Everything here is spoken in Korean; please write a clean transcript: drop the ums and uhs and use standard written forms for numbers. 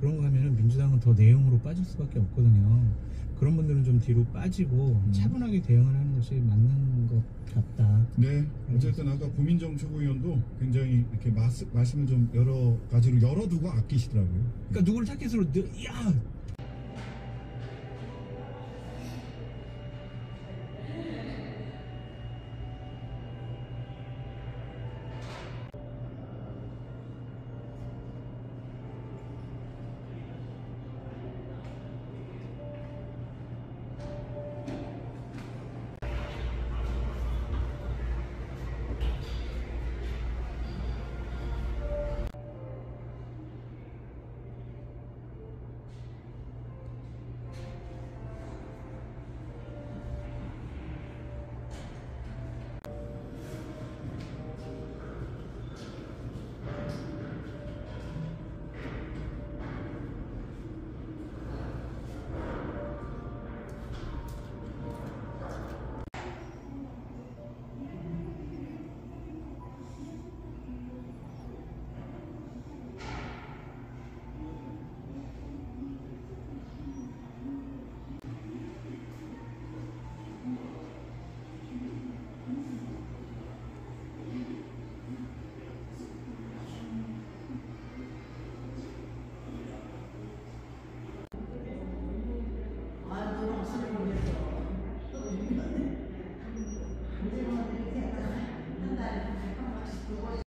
그런 거 하면은 민주당은 더 내용으로 빠질 수밖에 없거든요. 그런 분들은 좀 뒤로 빠지고 차분하게 대응을 하는 것이 맞는 것 같다. 네, 어쨌든 아까 고민정 최고위원도 굉장히 이렇게 말씀을 좀 여러 가지로 열어두고 아끼시더라고요. 그러니까 누구를 타겟으로 야